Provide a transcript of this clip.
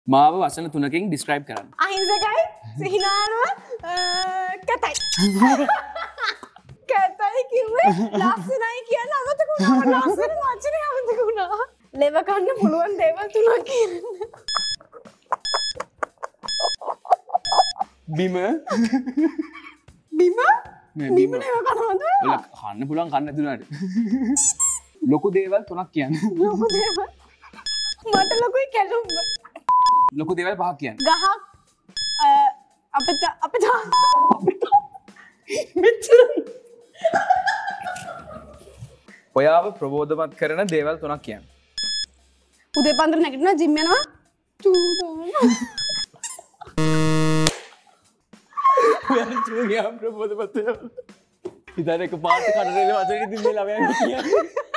මාව වචන 3කින් describe කරන්න. අහිංසකයි, සිහිනානවා, කැතයි. කැතයි කිව්වේ ලස්සනයි කියන අමතක වුණා. ලස්සන වචනේ අමතක වුණා. ලෙව කන්න පුළුවන් දේවල් 3ක් කියන්න. බිම බිම ලෙව කනවද? කන්න පුළුවන් කන්න නැතුණාට. ලොකු දේවල් 3ක් කියන්න. ලොකු දේවල්. මට ලොකුයි කැලුම්. ලොකු දේවල් 5ක් කියන්න. ගහක් අපිට ඔයාව ප්‍රබෝධමත් කරන දේවල් 3ක් කියන්න. උදේ පාන්දර නැගිටිනවා ජිම් යනවා ඔයා ප්‍රබෝධමත් වෙනවා. ඉතින් එක පාට කඩරේල වචනේ ඉතින් මේ ළමයා කියන්නේ.